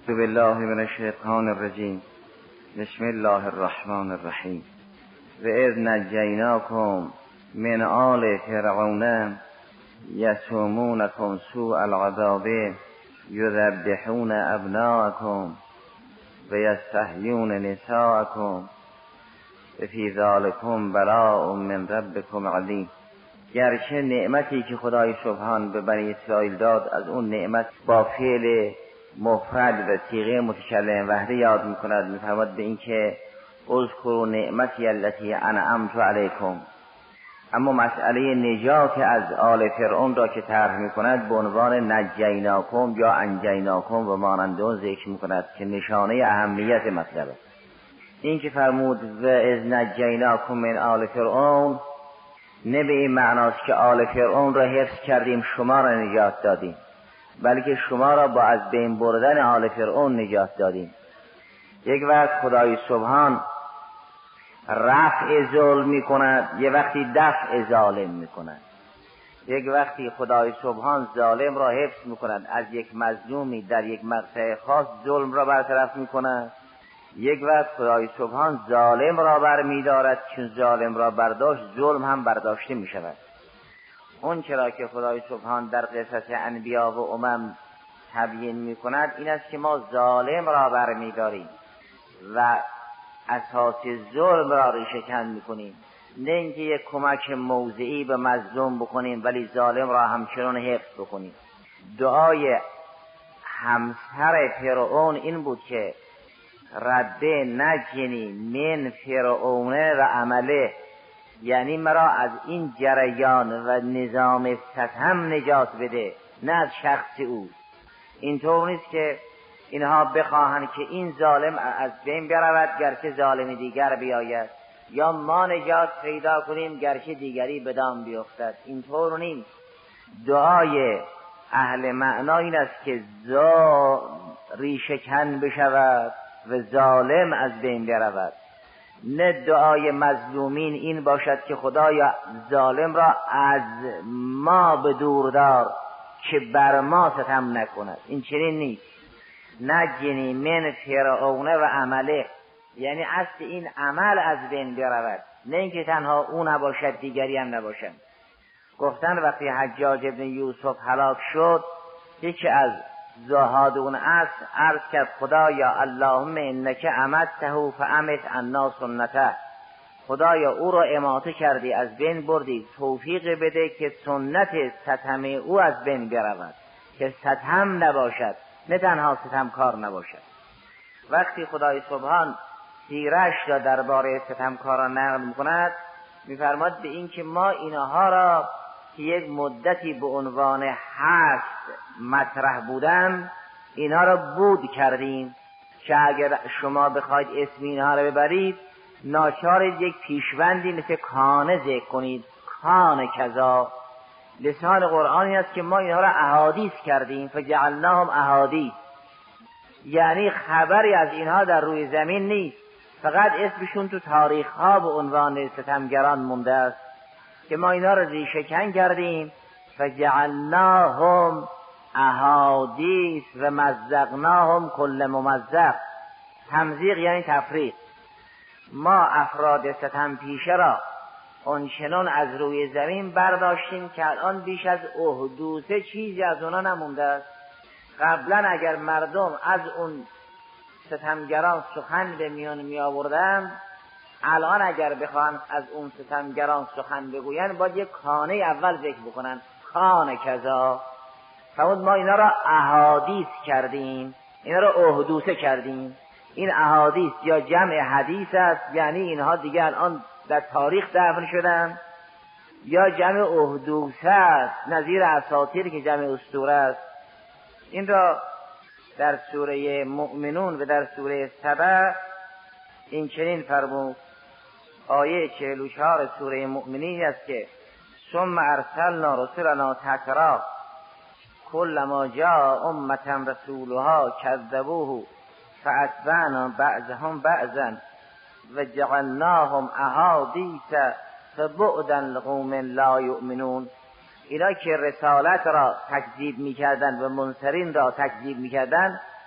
بالله من الشیطان الرجیم. بسم الله الرحمن الرحیم. و اذ نجیناکم من آل فرعون یسومونکم سوء العذاب یذبحون ابناءکم و یستحیون نساءکم و فی ذلکم بلاء من ربکم علیم. گرچه نعمتی که خدای سبحان به بنی اسرائیل داد، از اون نعمت با فعل مفرد و صیغه متکلم وحده یاد میکند، میفرماد به این که اذکروا نعمتی التي انعمت علیکم. اما مسئله نجات از آل فرعون را که طرح میکند به عنوان نجیناکم یا انجیناکم و مانند آن ذکر میکند که نشانه اهمیت مطلب است. این که فرمود و اذ نجیناکم من آل فرعون، نه به این معناست که آل فرعون را حفظ کردیم شما را نجات دادیم، بلکه شما را با از بین بردن آل فرعون نجات دادیم. یک وقت خدای سبحان رفع ظلم می کند، یک وقتی دفع ظالم می کند. یک وقتی خدای سبحان ظالم را حفظ می کند، از یک مظلومی در یک مقطع خاص ظلم را برطرف می کند. یک وقت خدای سبحان ظالم را بر می دارد، چون ظالم را برداشت ظلم هم برداشته می شود. اون چرا که خدای سبحان در قصص انبیا و امم تبیین می کند این است که ما ظالم را بر می داریم و اساس ظلم را ریشه‌کن می کنیم، نه اینکه یک کمک موضعی به مظلوم بکنیم ولی ظالم را همچنان حفظ بکنیم. دعای همسر فرعون این بود که رب نجنی من فرعون و عمله، یعنی مرا از این جریان و نظام ستم نجات بده، نه از شخص او. اینطور نیست که اینها بخواهند که این ظالم از بین برود گرچه ظالم دیگر بیاید، یا ما نجات پیدا کنیم گرچه دیگری بدام بیفتد. اینطور نیست. دعای اهل معنا این است که ریشه کن بشود و ظالم از بین برود، نه دعای مظلومین این باشد که خدایا ظالم را از ما به دور دار که بر ما ستم نکند. این چنین نیست. نجنی من فرعون و عمله، یعنی اصل این عمل از بین برود، نه اینکه تنها او نباشد دیگری هم نباشد. گفتن وقتی حجاج ابن یوسف هلاک شد، یکی از زهاد اون اصل عرض کرد خدایا اللهم انک امته فامت عنا سنته، خدایا او را اماته کردی از بین بردی، توفیق بده که سنت ستم او از بین برود، که ستم نباشد، نه تنها ستمکار نباشد. وقتی خدای سبحان سیرش را درباره ستمکاران نقل می‌کند می‌فرماد به این که ما اینها را که یک مدتی به عنوان هست مطرح بودن اینها را بود کردیم، که اگر شما بخواید اسم اینها را ببرید ناچار یک پیشوندی مثل کانه ذکر کنید، کان کذا. لسان قرآنی است که ما اینها را احادیث کردیم، فجعلناهم احادیث، یعنی خبری از اینها در روی زمین نیست، فقط اسمشون تو تاریخ ها به عنوان ستمگران مونده است که ما اینا رو ریشه‌کن کردیم. فجعلناهم احادیث و مزقناهم کل ممزق. تمزیق یعنی تفریق. ما افراد ستم پیشه را اونچنان از روی زمین برداشتیم که الان بیش از احدوثه چیزی از اونا نمونده است. قبلا اگر مردم از اون ستمگران سخن به میان می آوردن، الان اگر بخوان از اون ستمگران سخن بگوین باید یک کانه اول ذکر بکنن، کان کذا. فرمود ما اینا را احادیث کردیم، اینا را احدوثه کردیم. این احادیث یا جمع حدیث است، یعنی اینها دیگه الان در تاریخ دفن شدن، یا جمع احدوثه است، نظیر اساطیر که جمع اسطوره است. این را در سوره مؤمنون و در سوره سبع این چنین فرمود. آیه 44 سوره مؤمنین است که ثم ارسلنا رسلنا تترا کلما جاء امة رسولها کذبوه فاتبعنا بعضهم بعضا وجعلناهم احادیث فبعدا لقوم لا یؤمنون. اینا که رسالت را تکذیب می‌کردند و منصرین را تکذیب می‌کردند،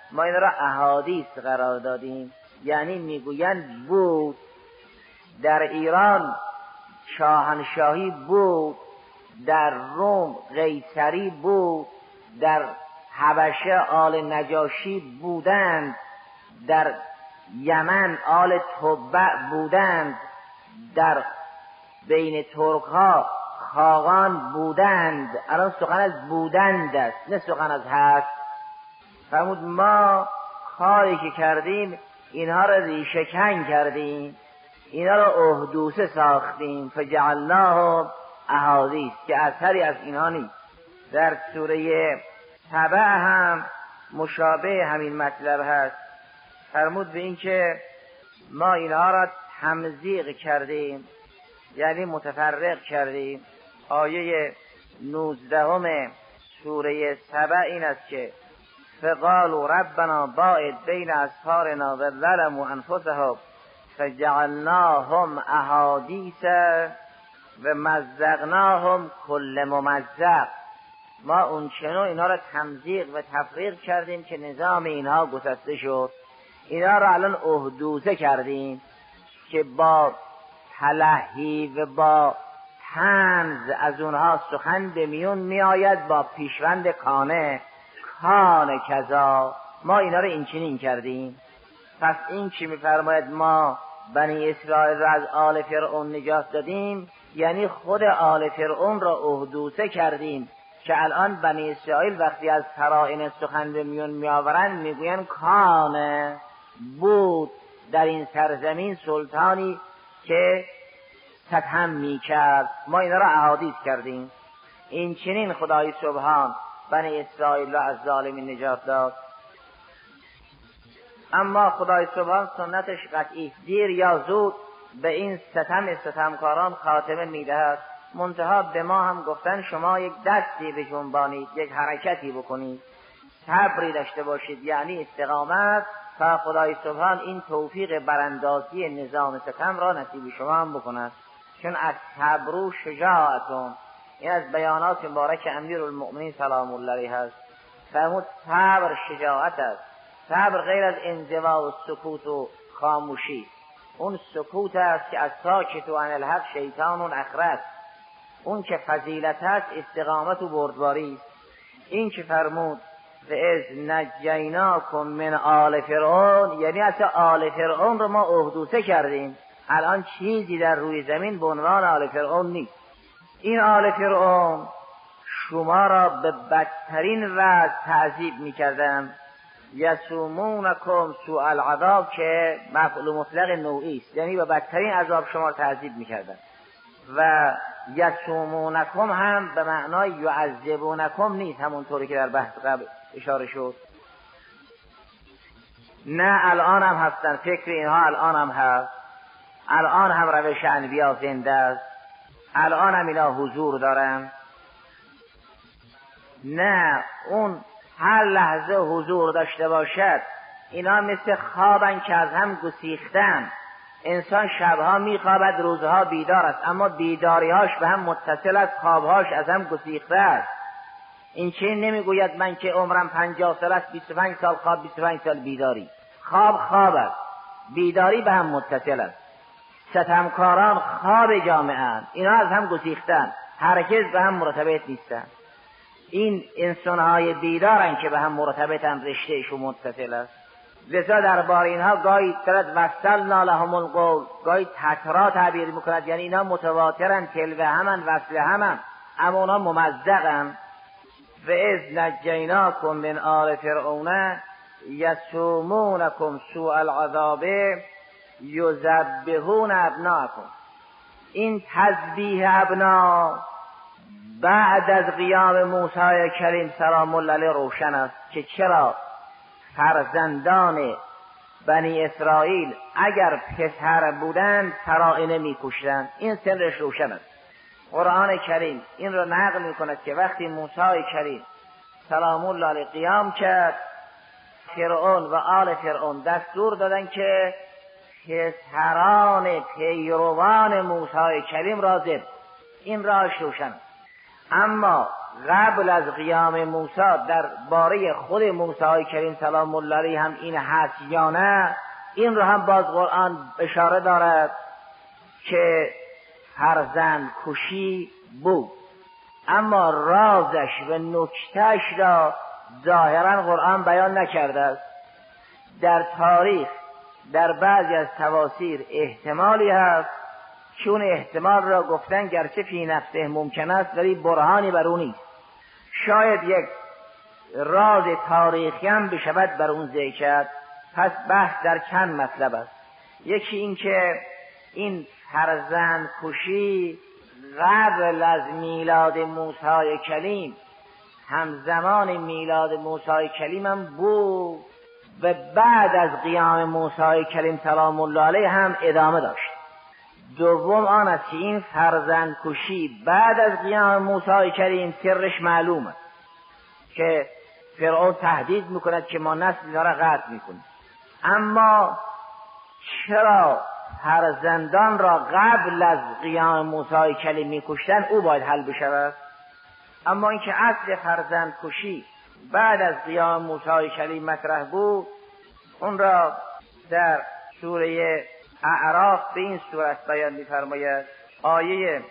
ما این را احادیث قرار دادیم. یعنی میگویند بود در ایران شاهنشاهی بود، در روم قیصری بود، در حبشه آل نجاشی بودند، در یمن آل تبع بودند، در بین ترک ها خاقان بودند. الان سخن از بودند است نه سخن از هست. فرمود ما کاری که کردیم اینها را ریشه کن کردیم، اینا را احدوثه ساختیم. فجعلناهم احادیث که اثری از اینها نیست. در سوره سبع هم مشابه همین مطلب هست. فرمود به این که ما اینها را تمزیق کردیم، یعنی متفرق کردیم. آیه 19 سوره سبع این است که فقالوا ربنا باعد بین اسفارنا و ظلموا انفسهم فجعلناهم احادیث و مزقناهم کل ممزق. ما اون چنو اینها را تمزیق و تفریق کردیم که نظام اینها گسسته شد. اینها را الان احدوثه کردیم که با تلهی و با طنز از اونها سخن به میون می آید با پیشوند کان کذا. ما اینا را این چنین کردیم. پس این که میفرماید ما بنی اسرائیل را از آل فرعون نجات دادیم، یعنی خود آل فرعون را احدوثه کردیم که الان بنی اسرائیل وقتی از فرائن سخن به میون می آورند میگویند کان بود در این سرزمین سلطانی که ستم میکرد. ما اینا را احادیث کردیم. این چنین خدای سبحان بنی اسرائیل را از ظالمین نجات داد. اما خدای سبحان سنتش قطعی، دیر یا زود به این ستمکاران خاتمه میدهد. منتها به ما هم گفتن شما یک دستی بجنبانید، یک حرکتی بکنید، صبری داشته باشید، یعنی استقامت، تا خدای سبحان این توفیق براندازی نظام ستم را نصیب شما هم بکند. چون از صبر شجاعتون، این از بیانات مبارک امیرالمؤمنین سلام الله علیه است. فرمود صبر شجاعت است. صبر غیر از انزوا و سکوت و خاموشی. اون سکوت است که از ساکت و عن الحق شیطان اخرس. اون که فضیلت است استقامت و بردباری. این که فرمود و از نجیناکم من آل فرعون، یعنی اصلا آل فرعون رو ما احدوثه کردیم. الان چیزی در روی زمین به عنوان آل فرعون نیست. این آل فرعون شما را به بدترین وضع تعذیب میکردن. یسومونکم سوء العذاب که مفعول مطلق نوعی است، یعنی به بدترین عذاب شما را تعذیب میکردن. و یسومونکم هم به معنای یعذبونکم نیست، همونطوری که در بحث قبل اشاره شد. نه الان هم هستن، فکر اینها الان هم هست، الان هم روش انبیا زنده است، الان هم اینا حضور دارن. نه اون هر لحظه حضور داشته باشد. اینا مثل خوابن که از هم گسیختن. انسان شبها میخوابد، روزها بیدار است، اما بیداریهاش به هم متصل است، خوابهاش از هم گسیخته است. این چه نمیگوید من که عمرم 50 سال است 25 سال خواب 25 سال بیداری. خواب است، بیداری به هم متصل است. ستمکاران خواب جامعه، اینا از هم گسیختن، هرگز به هم مرتبط نیستن. این انسانهای بیدارن که به هم مرتبطن، رشتهشون متصل است. لذا درباره اینها گاهی ترد وصلنا لهم القول، گاهی تترا تعبیر میکند، یعنی اینا متواترن، تلوه همن، وصل همن، اما اونا ممزقن. و اذ نجیناکم من آل فرعون یسومونکم سوء العذاب یذبحون ابناءکم. این تذبیح ابنا بعد از قیام موسی کریم سلام الله علیه روشن است که چرا فرزندان بنی اسرائیل اگر پسر بودند فرائنه میکشتند. این سرش روشن است. قرآن کریم این را نقل میکند که وقتی موسی کریم سلام الله علیه قیام کرد، فرعون و آل فرعون دستور دادن که پسران پیروان موسی کریم را ذبح. این راهش روشن است. اما قبل از قیام موسی در باره خود موسی کریم سلام الله علیه هم این هست یا نه، این رو هم باز قرآن اشاره دارد که فرزند کشی بود، اما رازش و نکتهش را ظاهرا قرآن بیان نکرده است. در تاریخ در بعضی از تفاسیر احتمالی هست، چون احتمال را گفتن گرچه فی نفسه ممکن است ولی برهانی بر اون نیست. شاید یک راز تاریخی هم بشود بر اون ذکر کرد. پس بحث در چند مطلب است. یکی این که این فرزند کشی قبل از میلاد موسی کلیم، همزمان میلاد موسی کلیم هم بود و بعد از قیام موسی کلیم سلام الله علیه هم ادامه داشت. دوم آن است که این فرزند کشی بعد از قیام موسی کلیم سرش معلومه که فرعون تهدید میکند که ما نسل اینا را قطع میکنیم، اما چرا فرزندان را قبل از قیام موسی کلیم میکشتن او باید حل بشود. اما اینکه اصل فرزند کشی بعد از قیام موسی کلیم مطرح بود، اون را در سوره اعراف به این صورت بیان می‌فرماید. آیه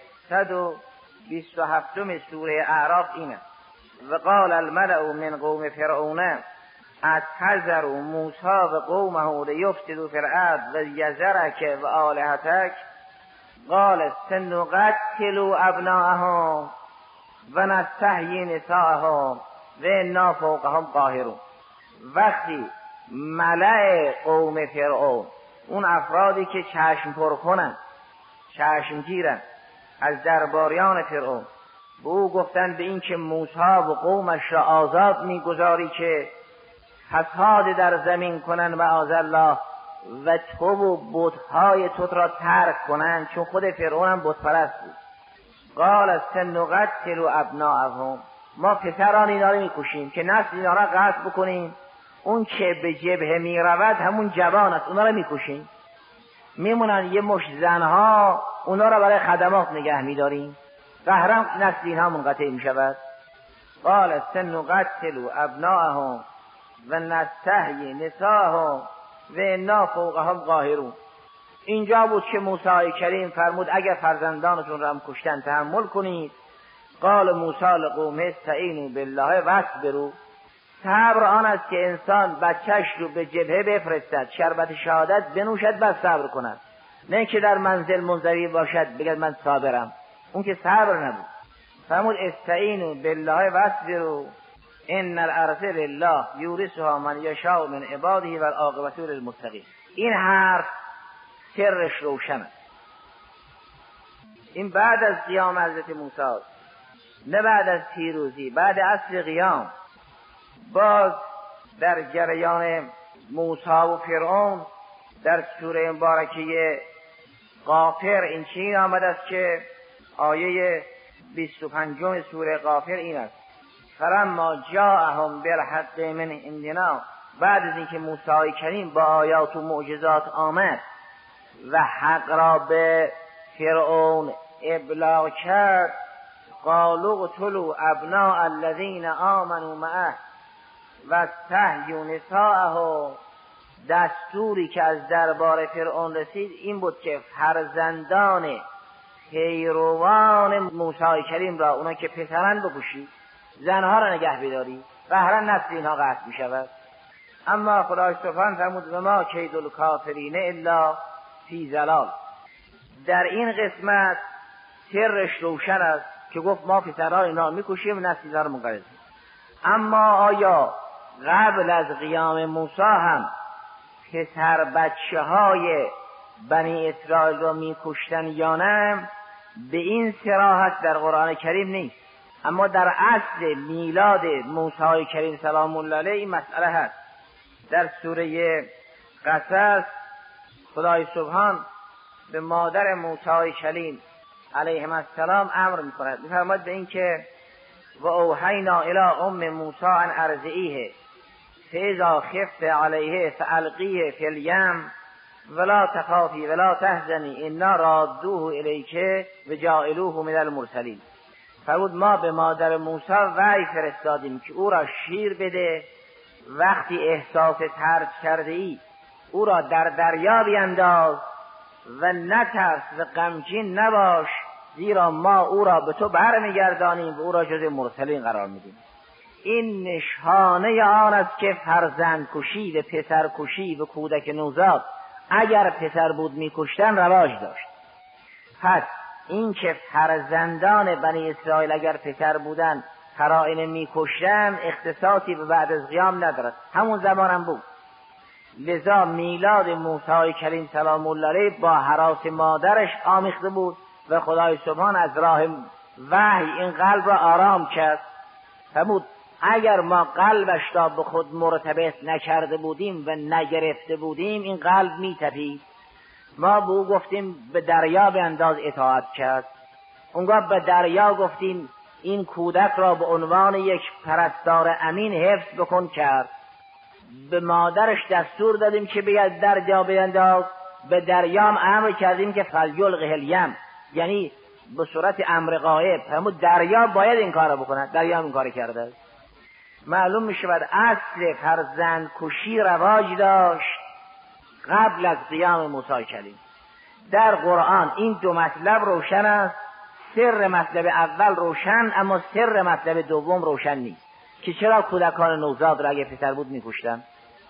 127 سوره اعراف اینه: و قال الملأ من قوم فرعون اتذر موسی و قومه لیفسدوا فی الارض و یذرک و آلهتک قال سنقتل ابناءهم و نستحیی نساءهم و انا فوقهم قاهرون. وقتی ملأ قوم فرعون، اون افرادی که چشم پر کنن، چشم گیرن از درباریان فرعون، به او گفتن به این که موسی و قومش را آزاد میگذاری که فساد در زمین کنن معاذ الله و تو و بت‌های تو را ترک کنن، چون خود فرعون هم بت پرست بود. قال سنقتل ابناءهم، ما پسران اینا رو میکشیم که نسل اینا را قطع بکنیم. اون که به جبهه میرود همون جوان است، اونا رو میکشیم. میمونن یه مش زنها، اونا را برای خدمات نگه میداریم، قهرم نسل اینها منقطع میشود. قال سنقتل ابناءهم و نستحیی نساءهم و انا فوقهم قاهرون. اینجا بود که موسی کریم فرمود اگر فرزندانتون را هم کشتن تحمل کنید. قال موسی لقومه استعینوا بالله واصبروا. صبر آن است که انسان بچهش رو به جبهه بفرستد، شربت شهادت بنوشد، بعد صبر کند، نه که در منزل منزوی باشد بگد من صابرم. اون که صبر نبود. فرمود استعینوا بالله واصبروا ان الارض لله یورثها من یشاء من عباده والعاقبة للمتقین. این حرف سرش روشن است. این بعد از قیام حضرت موسی است، نه بعد از پیروزی، بعد اصل قیام. باز در جریان موسی و فرعون در سوره مبارکه غافر این چنین آمده است که آیه 25 سوره غافر این است: فلما جاءهم بالحق من عندنا. بعد از اینکه موسی کریم با آیات و معجزات آمد و حق را به فرعون ابلاغ کرد، قالوا اقتلوا ابناء الذين آمنوا معه و استحیوا نساءهم. دستوری که از دربار فرعون رسید این بود که فرزندان پیروان موسی کریم را، اونا که پسرن، بکشید، زنها را نگه بداری، قهرا نسل اینها قطع می شود. اما خدای سبحانه فرمود و ما کید الکافرین الا فی ضلال. در این قسمت سرش روشن است که گفت ما پسران اینا میکشیم، نسل اینا رو منقرض. اما آیا قبل از قیام موسی هم پسر بچه های بنی اسرائیل را میکشتن یا نه؟ به این صراحت در قرآن کریم نیست، اما در اصل میلاد موسی کریم سلام الله علیه این مسئله هست. در سوره قصص خدای سبحان به مادر موسی کلیم علیه السلام امر میکند، میفرماید به این که و اوحینا الی ام موسی ان ارضعیه فاذا خفت علیه فالقیه فی الیم ولا تخافی ولا تحزنی انا رادوه الیک و جاعلوه من المرسلین. فرمود ما به مادر موسی وحی فرستادیم که او را شیر بده، وقتی احساس ترس کرده ای او را در دریا بینداز و نترس و غمگین نباش، زیرا ما او را به تو برمیگردانیم و او را جز مرسلین قرار میدیم. این نشانه آن است که فرزند کشی و پسر کشی و کودک نوزاد اگر پسر بود میکشتن رواج داشت. پس این که فرزندان بنی اسرائیل اگر پسر بودن فرائن میکشتن اختصاصی به بعد از قیام ندارد، همون زمان هم بود. لذا میلاد موسی کلیم سلام الله علیه با هراس مادرش آمیخته بود و خدای سبحان از راه وحی این قلب را آرام کرد. فرمود اگر ما قلبش را به خود مرتبط نکرده بودیم و نگرفته بودیم این قلب میتپید. ما به او گفتیم به دریا به انداز اطاعت کرد، اونگاه به دریا گفتیم این کودک را به عنوان یک پرستار امین حفظ بکن کرد. به مادرش دستور دادیم که بیاد دریا بینداز، به دریام امر کردیم که فلیلقه الیم، یعنی به صورت امر غایب. همون دریا باید این کار بکند، دریا این کار کرده. معلوم می شود اصل فرزند کشی رواج داشت قبل از قیام موسی کلیم. در قرآن این دو مطلب روشن است، سر مطلب اول روشن اما سر مطلب دوم روشن نیست که چرا کودکان نوزاد را اگه پسر بود می‌کشتن.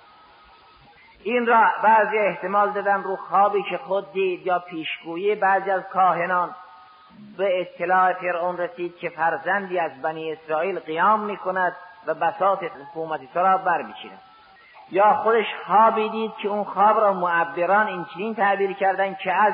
این را بعضی احتمال دادن رو خوابی که خود دید یا پیشگویی بعضی از کاهنان به اطلاع فرعون رسید که فرزندی از بنی اسرائیل قیام می‌کند و بساط حکومت تو را برمی‌چیند، یا خودش خوابی دید که اون خواب را معبران این چنین تعبیر کردن که از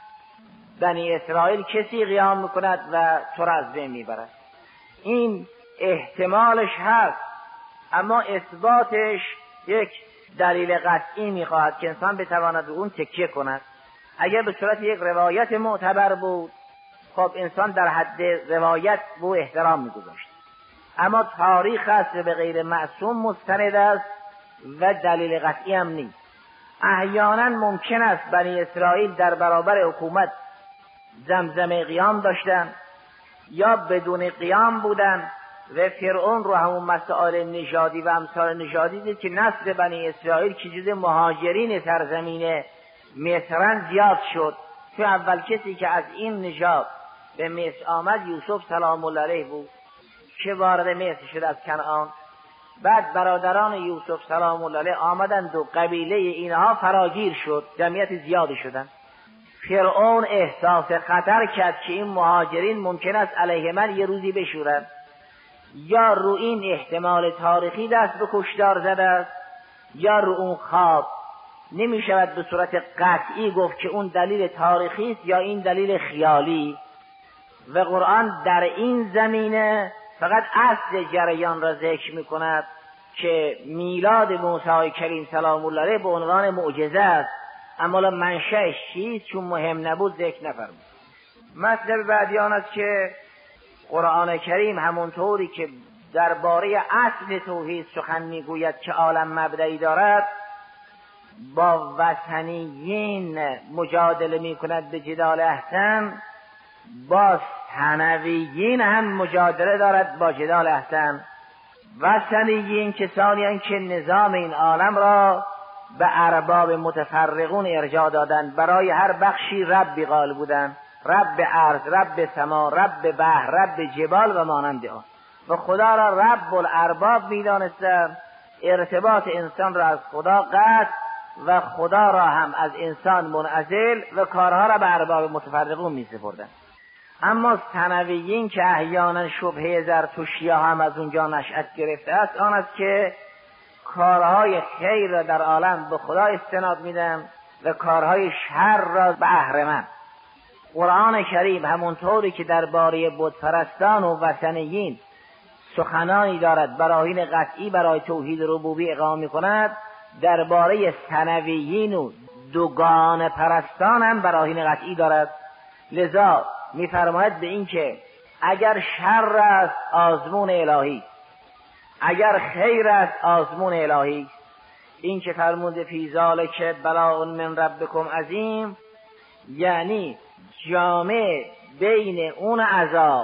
بنی اسرائیل کسی قیام میکند و تو را از بین میبرد. این احتمالش هست اما اثباتش یک دلیل قطعی میخواهد که انسان بتواند به اون تکیه کند. اگر به صورت یک روایت معتبر بود خب انسان در حد روایت به احترام میگذاشت، اما تاریخ است و به غیر معصوم مستند است و دلیل قطعی هم نیست. احیانا ممکن است بنی اسرائیل در برابر حکومت زمزمه قیام داشتن یا بدون قیام بودن و فرعون رو همون مسائل نژادی و امثال نژادی دید که نسل بنی اسرائیل که جز مهاجرین سرزمین مصر زیاد شد. تو اول کسی که از این نژاد به مصر آمد یوسف سلام الله علیه بود که وارد مصر شد از کنعان. بعد برادران یوسف سلام الله علیه آمدند و قبیله اینها فراگیر شد، جمعیت زیادی شدند. فرعون احساس خطر کرد که این مهاجرین ممکن است علیه من یه روزی بشورند، یا رو این احتمال تاریخی دست به کشتار زده است یا رو اون خواب. نمی شود به صورت قطعی گفت که اون دلیل تاریخی است یا این دلیل خیالی، و قرآن در این زمینه فقط اصل جریان را ذکر می کند که میلاد موسی کلیم سلام الله علیه به عنوان معجزه است، اما منشأش چیست چون مهم نبود ذکر نفرمود. مطلب بعدی آن است که قرآن کریم همونطوری که درباره اصل توحید سخن میگوید که عالم مبدئی دارد، با وثنیین مجادله میکند به جدال احسن، با ثنویین هم مجادله دارد با جدال احسن. وثنیین کسانی هستند که نظام این عالم را به ارباب متفرقون ارجاع دادند، برای هر بخشی ربی قائل بودند، رب ارض، رب سما، رب بحر، رب جبال و مانند آن، و خدا را رب الارباب می‌دانستند. ارتباط انسان را از خدا قطع و خدا را هم از انسان منعزل و کارها را به ارباب متفرقون می‌سپردند. اما ثنویین که احیانا شبهه زرتشتی‌ها هم از اونجا نشأت گرفته است، آن است که کارهای خیر را در عالم به خدا استناد میدن و کارهای شر را به اهرمن. قرآن کریم همونطوری که درباره بتپرستان و وثنیین سخنانی دارد براهین قطعی برای توحید ربوبی اقامه می‌کند، درباره ثنویین و دوگانه پرستان هم براهین قطعی دارد. لذا می‌فرماید به این که اگر شر است آزمون الهی، اگر خیر است آزمون الهی. این که فرموده فی ذالک بلاء من ربکم عظیم، یعنی جامع بین اون عذاب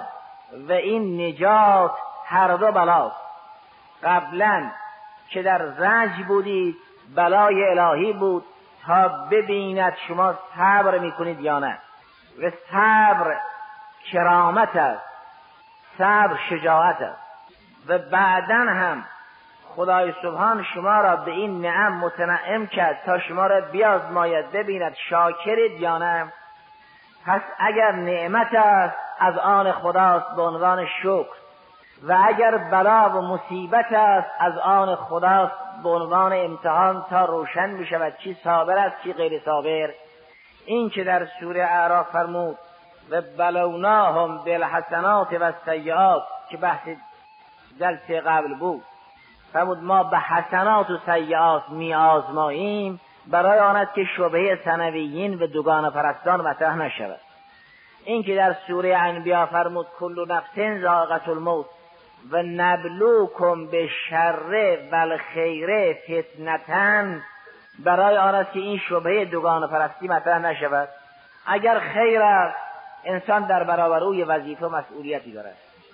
و این نجات هر دو بلاست. قبلا که در رنج بودید بلای الهی بود تا ببیند شما صبر میکنید یا نه، و صبر کرامت است، صبر شجاعت است. و بعداً هم خدای سبحان شما را به این نعم متنعم کرد تا شما را بیازماید ببیند شاکرید یا نه. پس اگر نعمت است از آن خداست به عنوان شکر، و اگر بلا و مصیبت است از آن خداست به عنوان امتحان تا روشن می شود چی صابر است چی غیر صابر. این که در سوره اعراف فرمود و بلوناهم بالحسنات و السیئات که بحث جلسه قبل بود، فرمود ما به حسنات و سیئات می آزماییم برای آن است که شبهه ثانویین و دوگانه پرستان مطرح نشود. این که در سوره انبیاء فرمود کل نفس ذائقة الموت و نبلوکم بالشر والخیر فتنة، برای آن است که این شبهه دوگانه پرستی مطرح نشود. اگر خیر است انسان در برابر او وظیفه و مسئولیتی دارد،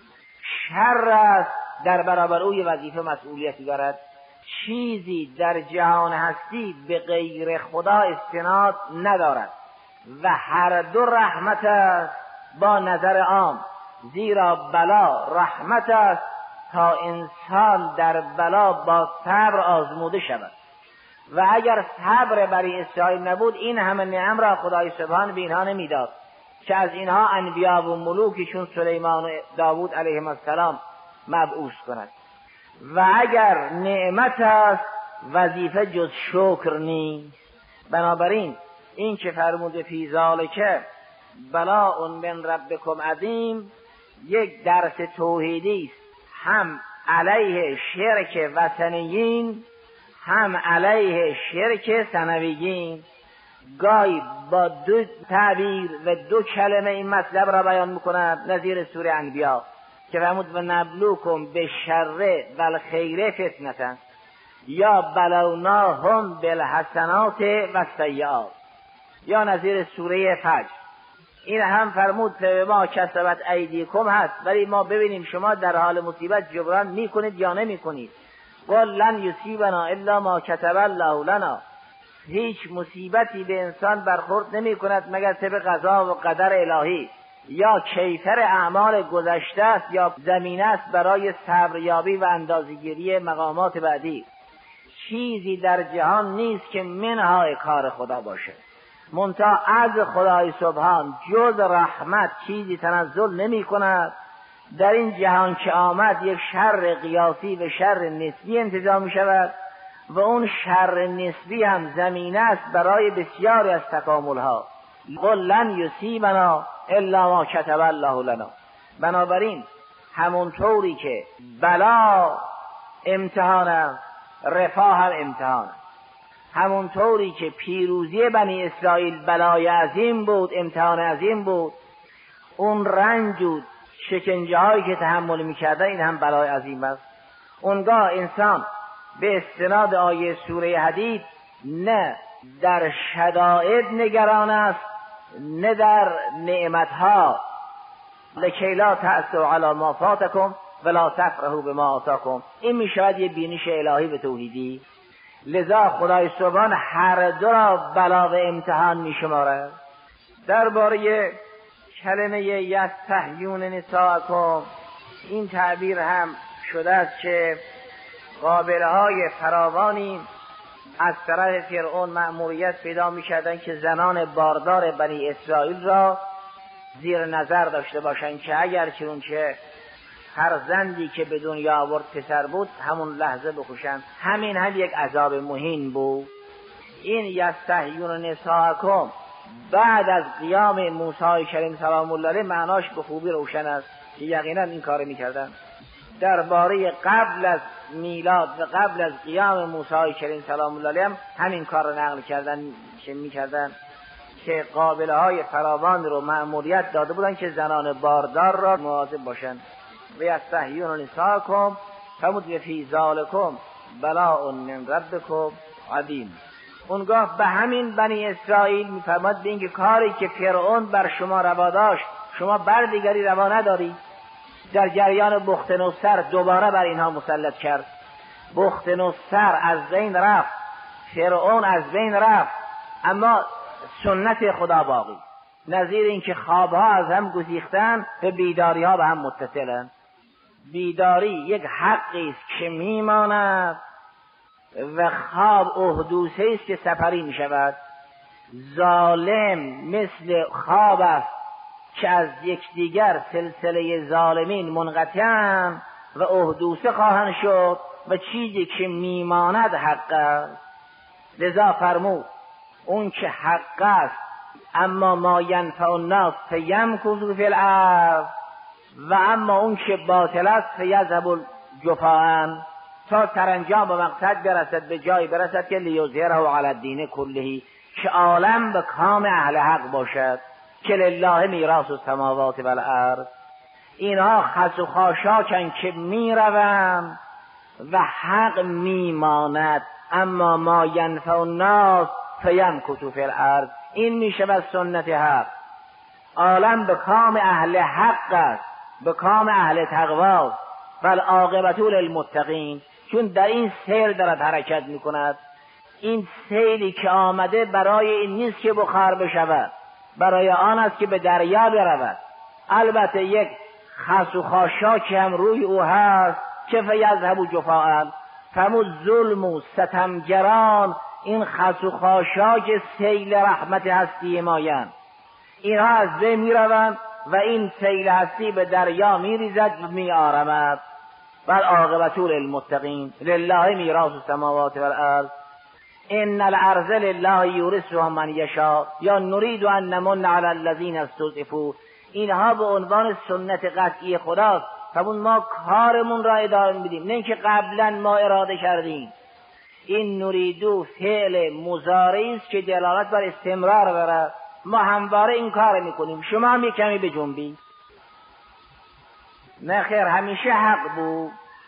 شر است در برابر او وظیفه و مسئولیتی دارد. چیزی در جهان هستی به غیر خدا استناد ندارد و هر دو رحمت است با نظر عام، زیرا بلا رحمت است تا انسان در بلا با صبر آزموده شود. و اگر صبر بنی اسرائیل نبود این همه نعم را خدای سبحان به اینها نمیداد که از اینها انبیا و ملوکشون سلیمان و داوود علیهم السلام مبعوث کند. و اگر نعمت است وظیفه جز شکر نیست. بنابراین این که فرموده فی ذالک بلاء من ربکم عظیم یک درس توحیدی است، هم علیه شرک وثنیین هم علیه شرک ثانویین. گاهی با دو تعبیر و دو کلمه این مطلب را بیان میکند، نظیر سوره انبیاء که فرمود و نبلوکم بالشر والخیر فتنة، یا بلوناهم بالحسنات والسیئات، یا نظیر سوره فجر. این هم فرمود ما کسبت ایدیکم هست، ولی ما ببینیم شما در حال مصیبت جبران میکنید یا نمیکنید. قل لن یصیبنا الا ما کتب الله لنا، هیچ مصیبتی به انسان برخورد نمی کند مگر طبق قضا و قدر الهی، یا کیفر اعمال گذشته است یا زمینه است برای صبریابی و اندازه‌گیری مقامات بعدی. چیزی در جهان نیست که منهای کار خدا باشه، منتها از خدای سبحان جز رحمت چیزی تنزل نمی کند. در این جهان که آمد یک شر قیاسی و شر نسبی انتظام می شود و اون شر نسبی هم زمینه است برای بسیاری از تکاملها. قل لن یصیبنا الا ما کتب الله لنا. بنابراین همونطوری که بلا امتحان است رفاه هم امتحان است، همونطوری که پیروزی بنی اسرائیل بلای عظیم بود امتحان عظیم بود، اون رنج و شکنجه هایی که تحمل میکرده این هم بلای عظیم است. اونگاه انسان به استناد آیه سوره حدید نه در شدائد نگران است نه در نعمتها، لکی لا تأسوا علی ما فاتکم ولا تفرحوا بما آتاکم. این میشود یه بینش الهی به توحیدی. لذا خدای سبحان هر دو را بلا و امتحان میشمارد. درباره کلمه یستحیون نساءکم این تعبیر هم شده است که قابله های فراوانی از طرف فرعون مأموریت پیدا می‌کردند که زنان باردار بنی اسرائیل را زیر نظر داشته باشند که اگر چنانچه فرزندی که به دنیا آورد پسر بود همون لحظه بکشند. همین هم یک عذاب مهین بود. این یستحیون نساءکم بعد از قیام موسی کریم سلام الله علیه معناش به خوبی روشن است که یقینا این کار می‌کردند. درباره قبل از میلاد و قبل از قیام موسی کریم سلام الله علیه هم همین کار را نقل کردن که می‌کردن که قابله های فراوان رو مأموریت داده بودن که زنان باردار را مواظب باشند. و یستحیون نساءکم فرمود فی ذالکم بلاء من ربکم عظیم. اونگاه به همین بنی اسرائیل می‌فرماد به اینکه کاری که فرعون بر شما روا داشت شما بر دیگری روا نداری. در جریان بختنصر دوباره بر اینها مسلط کرد. بختنصر از بین رفت، فرعون از بین رفت، اما سنت خدا باقی. نظیر اینکه خوابها از هم گسیختن، به بیداری ها به هم متصلن. بیداری یک حقی است که میماند و خواب احدوثه است که سپری می شود. ظالم مثل خواب است که از یکدیگر سلسله ظالمین منقطعن و احدوثه خواهند شد و چیزی که میماند حق است. لذا فرمود اون که حق است اما ما ینفع الناس فیمکث فی الارض و اما اون که باطل است فیذهب جفاء، تا سرانجام به مقصد برسد، به جای برسد که لیظهره علی الدین کله، که عالم به کام اهل حق باشد، که لله میراث السماوات و الارض. اینها خس و خاشاکن که میروند و حق میماند، اما ما ینفع الناس فیمکث فی الارض. این میشود سنت حق. عالم به کام اهل حق است، به کام اهل تقواست، والعاقبة للمتقین. چون در این سیر دارد حرکت میکند. این سیلی که آمده برای این نیست که بخار بشود، برای آن است که به دریا برود. البته یک خس و خاشاکی هم روی او هست که فیذهب جفاء. فرمود ظلم و ستمگران این خس و خاشاک سیل رحمت هستی مایند. اینها از بین میروند و این سیل هستی به دریا میریزد و میآرمد. والعاقبة للمتقین لله میراث السماوات والارض ان الارض لله یورثها من یشاء یا نرید ان نمن علی الذین استضعفوا. اینها به عنوان سنت قطعی خداست. فرمود ما کارمون را ادامه میدیم، نه اینکه قبلا ما اراده کردیم. این نریدو فعل مضارعی است که دلالت بر استمرار دارد. ما همواره این کار میکنیم، شما هم یک کمی بجنبید. نه خیر، همیشه حق بود.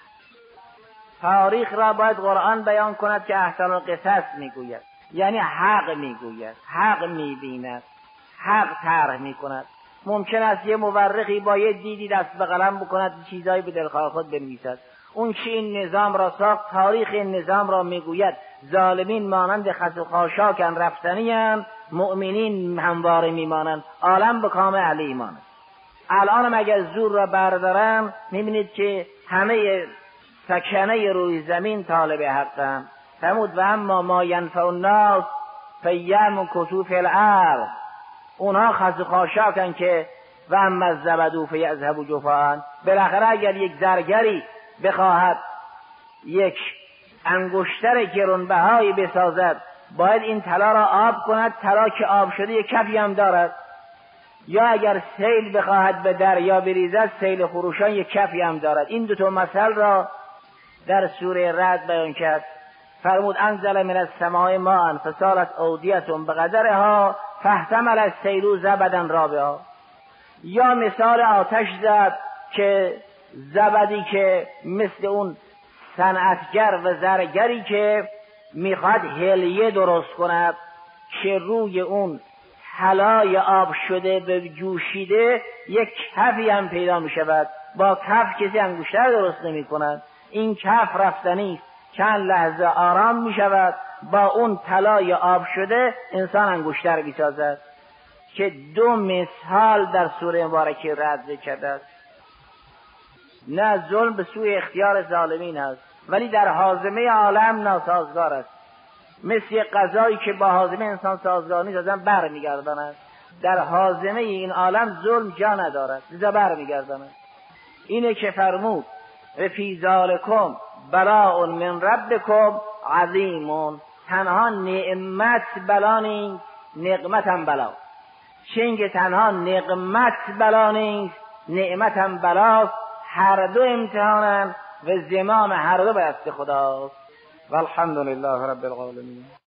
تاریخ را باید قرآن بیان کند که احسن القصص میگوید، یعنی حق میگوید، حق میبیند، حق طرح میکند. ممکن است یه مورخی با یه دیدی دست به قلم بکند، چیزایی به دلخواه خود بنویسد. اون که این نظام را ساخت، تاریخ این نظام را میگوید. ظالمین مانند خس و خاشاکن رفتنی‌اند، مؤمنین همواره میمانند. عالم به کام اهل ایمان. الان اگر زور را بردارم میبینید که همه سکنه روی زمین طالب حقم. فرمود و اما ما ینفع الناس فیمکث فی الارض. اونها خس و خاشاکن که و اما الزبد فیذهب جفاء. بالاخره اگر یک زرگری بخواهد یک انگشتر گرانبهایی بسازد، باید این طلا را آب کند. طلا که آب شده یک کفی هم دارد. یا اگر سیل بخواهد به دریا بریزد، سیل خروشان یک کفی هم دارد. این دو تا مثل را در سوره رعد بیان کرد. فرمود انزل من السماء ماء فسالت اودیة بقدرها فاحتمل السیل زبدا رابعا. یا مثال آتش زد که زبدی که مثل اون صنعتگر و زرگری که میخواد هلیه درست کند که روی اون طلای آب شده به جوشیده یک کفی هم پیدا میشود. با کف کسی انگشتر درست نمی کند. این کف رفتنی است، چند لحظه آرام می شود، با اون طلای آب شده انسان انگشتر بیسازد. که دو مثال در سوره مبارکه رد کرده است. نه ظلم به سوی اختیار ظالمین است، ولی در حازمه عالم ناسازگار است. مثل قضایی که با حازمه انسان سازگار نیست، ازم بر میگرداند. در حازمه این عالم ظلم جا ندارد، لذا بر میگرداند. اینه که فرمود و فی ذالکم بلاء من ربکم عظیم. تنها نعمت بلا نیست، نقمت هم بلا. چنگ تنها نقمت بلا نیست، نعمت هم بلاست. هر دو امتحانن و زمام هر دو به دست خداست. والحمد لله رب العالمین.